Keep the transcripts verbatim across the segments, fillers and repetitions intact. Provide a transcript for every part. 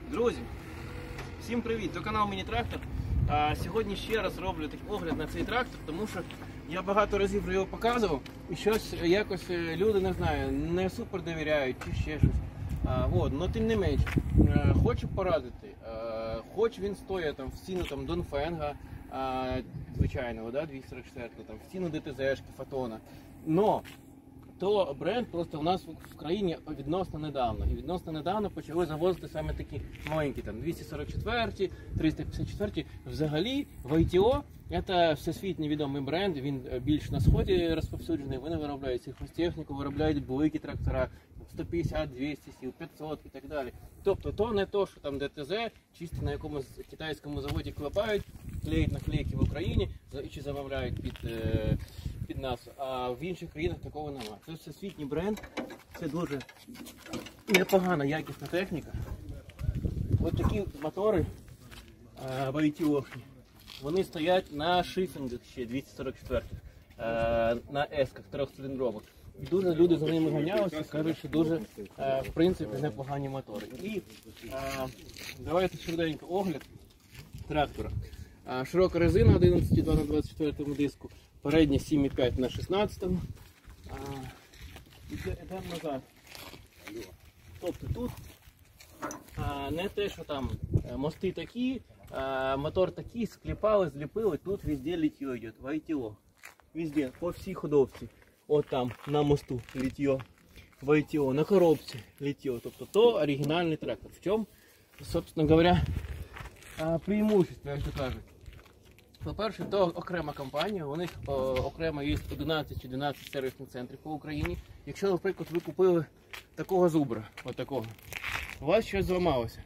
Друзі, всім привіт! Це канал Міні-Трактор. А сьогодні ще раз роблю такий огляд на цей трактор, тому що я багато разів вже його показував і щось якось люди, не знаю, не супер довіряють чи ще щось. А, вот, но тим не менш, хочу порадити, а, хоч він стоїть там, в ціну там, Донфенга, а, звичайного, да, двісті сорок чотири, там, в ціну ДТЗ-шки, Фотона, но то бренд просто у нас в країні відносно недавно. І відносно недавно почали завозити саме такі маленькі, там, двісті сорок чотири, триста п'ятдесят чотири. Взагалі, в ай ті о це всесвітньо відомий бренд, він більш на сході розповсюджений, вони виробляють сільхозтехніку, виробляють великі трактора, сто п'ятдесят, двісті сіл, п'ятсот і так далі. Тобто, то не то, що там ДТЗ, чисто на якомусь китайському заводі клепають, клеють наклейки в Україні чи замовляють під... під нас, а в інших країнах такого немає. Це всесвітній бренд, це дуже непогана, якісна техніка. Ось такі мотори а, в ай ті о-шні, вони стоять на шифінгах ще двісті сорок чотири, а, на есках трьохциліндрових. І дуже люди за ними ганялися, кажуть, що дуже, а, в принципі, непогані мотори. І а, давайте швиденько огляд трактора. А, широка резина одинадцять два на двадцять чотири диску. Передня сім і п'ять на шістнадцятому. Йдемо назад. Тобто тут а, не те, що там мости такі, а, мотор такий, склепали, зліпили, тут везде літьо йде, в ай ті о. Везде, по всій ходовці. От там, на мосту літьо, в ай ті о, на коробці літьо. Тобто то оригінальний трактор. В чому, собственно говоря, преимущество, як то кажуть. По-перше, то окрема компанія, у них о, окремо є одинадцять чи дванадцять сервісних центрів по Україні. Якщо, наприклад, ви купили такого зубра, отакого, у вас щось зламалося,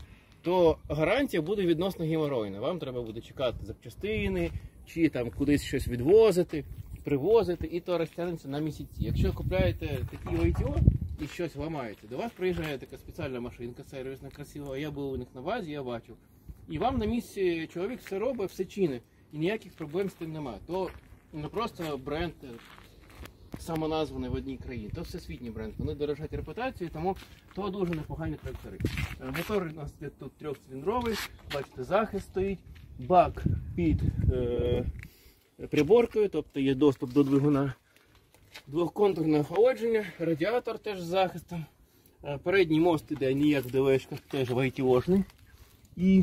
то гарантія буде відносно геморройна. Вам треба буде чекати запчастини, чи там кудись щось відвозити, привозити, і то розтягнеться на місяці. Якщо купляєте такі в ай ті о і щось ламається, до вас приїжджає така спеціальна машинка сервісна, красива, я був у них на базі, я бачив. І вам на місці чоловік все робить, все чинить, і ніяких проблем з тим немає. То не просто бренд самоназваний в одній країні, то всесвітній бренд. Вони дорожать репутацією, тому то дуже непогані трактори. Мотор у нас тут трьохциліндровий, бачите, захист стоїть, бак під е, приборкою, тобто є доступ до двигуна, двохконтурне охолодження, радіатор теж з захистом. Передній мост іде ніяк в ДВшках, теж в ай ті о-шний. І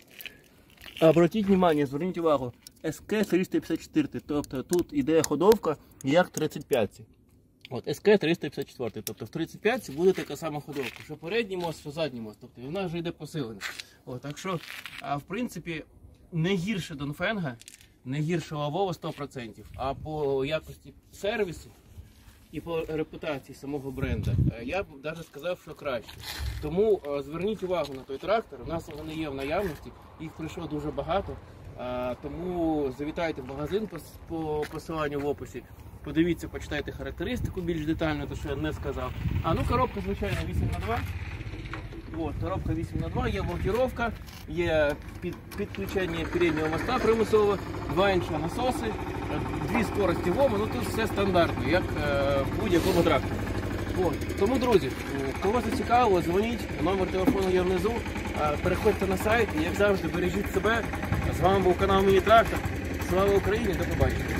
обратіть увагу, зверніть увагу, ес ке триста п'ятдесят чотири, тобто тут іде ходовка як тридцять п'ять. От ес ке триста п'ятдесят чотири, тобто в тридцять п'ять буде така сама ходовка, що передній мост, що задній мост, тобто вона вже йде посилена. От, так що, а, в принципі, не гірше Донфенга, не гірше Лавова сто відсотків, а по якості сервісу і по репутації самого бренду, я б навіть сказав, що краще. Тому а, зверніть увагу на той трактор, у нас вони є в наявності, їх прийшло дуже багато, а, тому завітайте в магазин по, по посиланню в описі, подивіться, почитайте характеристику більш детально, те, що я не сказав. А ну коробка, звичайно, вісім на два. От, коробка вісім на два, є блокировка, є під, підключення переднього моста примусове, два інші насоси, дві скорості ВОМа, ну тут все стандартно, як е, в будь-якому тракторі. От. Тому, друзі, кого зацікавило, дзвоніть, номер телефону є внизу, е, переходьте на сайт і, як завжди, бережіть себе. З вами був канал Міні-Трактор. Слава Україні, до побачення.